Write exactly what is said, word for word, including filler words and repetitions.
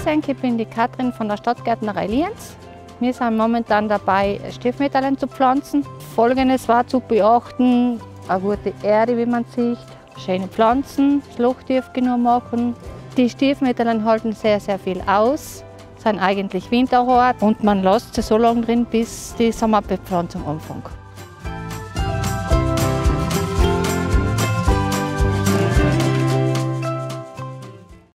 Senke, ich bin die Katrin von der Stadtgärtnerei Lienz. Wir sind momentan dabei, Stiefmütterchen zu pflanzen. Folgendes war zu beachten: eine gute Erde, wie man sieht, schöne Pflanzen, das Loch tief genug machen. Die Stiefmütterchen halten sehr, sehr viel aus, sind eigentlich winterhart und man lässt sie so lange drin, bis die Sommerbepflanzung anfängt.